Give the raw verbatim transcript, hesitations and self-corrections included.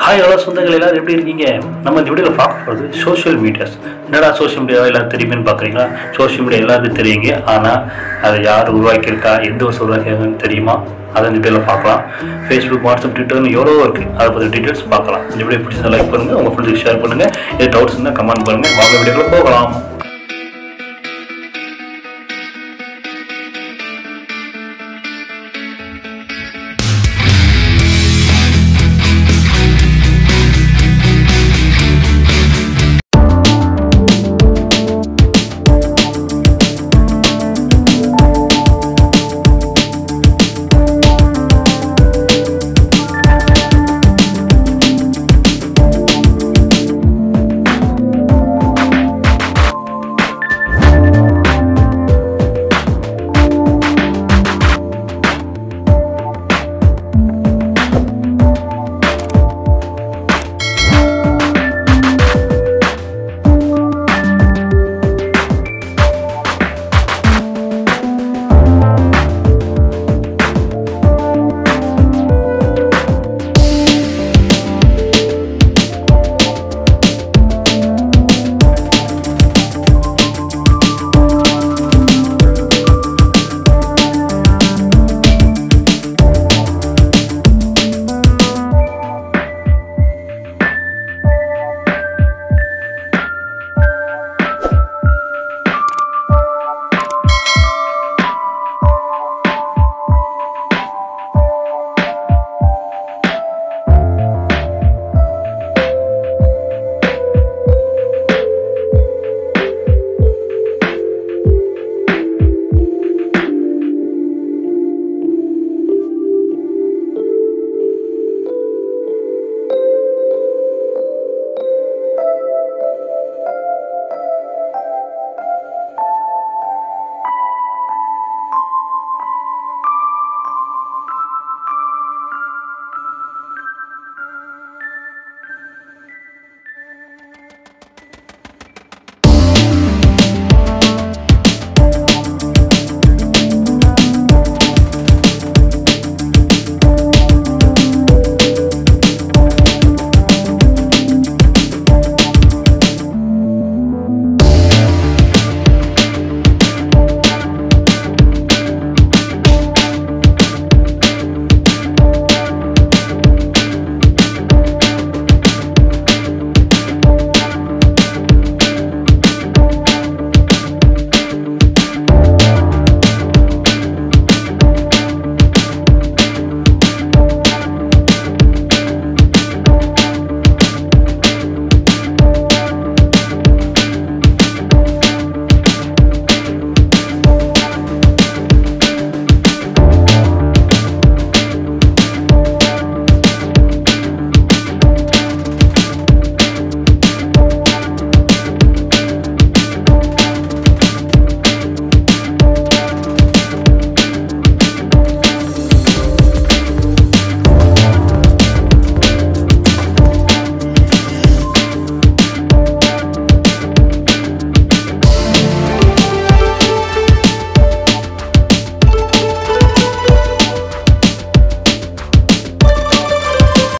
Hi hello சொந்தங்கள் எல்லாரும் எப்படி இருக்கீங்க? நம்ம இந்த வீடியோவில் பார்க்க போகிறது சோஷியல் மீடியாஸ். என்னடா சோஷியல் மீடியா எல்லாரும் தெரியுமேன்னு பார்க்குறீங்களா? சோஷியல் மீடியா எல்லாருக்கும் தெரியுங்க. ஆனால் அதை யார் உருவாக்கியிருக்கா, எந்த வருஷம் உருவாக்கியிருக்காங்கன்னு தெரியுமா? அதை இந்த வீடியோவில் பார்க்கலாம். ஃபேஸ்புக், வாட்ஸ்அப், ட்விட்டர்னு எவ்வளோ இருக்குது, அதை பற்றி டீட்டெயில்ஸ் பார்க்கலாம். இந்த வீடியோ பிடிச்சதை லைக் பண்ணுங்கள், உங்கள் ஃப்ரெண்ட்ஸுக்கு ஷேர் பண்ணுங்கள். எது டவுட்ஸ் இருந்தால் கமெண்ட் பண்ணுங்கள். வாங்க வீடியோக்குள்ள போகலாம்.